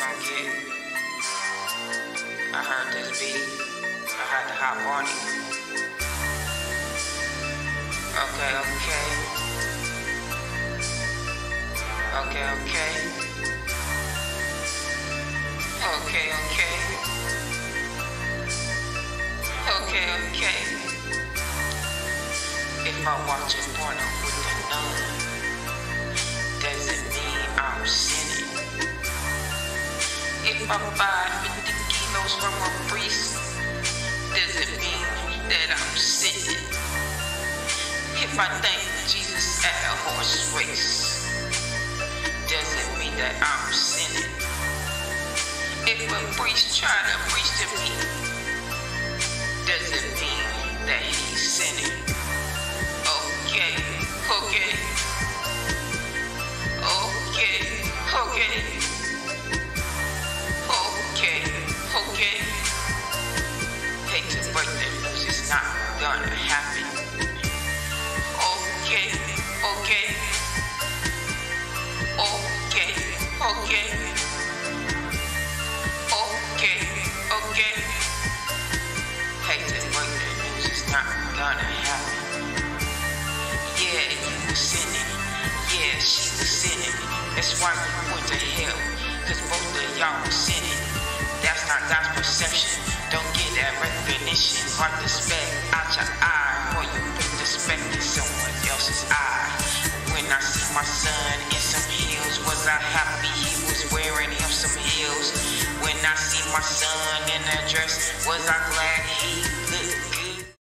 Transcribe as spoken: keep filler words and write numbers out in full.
gonna get. I heard this beat. I had to hop on it. Okay, okay. Okay, okay. Okay, okay. Okay, okay. If I watch a porno with a nun, does it mean I'm sinning? If I buy fifty kilos from a priest, does it mean that I'm sinning? If I thank Jesus at a horse race, does it mean that I'm sinning? If a priest try to preach to me, does it mean that he's sinning? Okay, okay, okay, okay, okay, okay. Hate to break the news, it's not gonna happen. Okay, okay, okay, okay, okay, okay. Hate to break the news, it's not gonna happen. Yeah, you was sinning. Yeah, she was sinning. That's why we went to hell, cause both of y'all was sinning. That's not God's perception. Don't get that recognition. Wipe the speck out your eye, or you put the speck in someone else's eye. When I see my son in some heels, was I happy he was wearing him some heels? When I see my son in a dress, was I glad he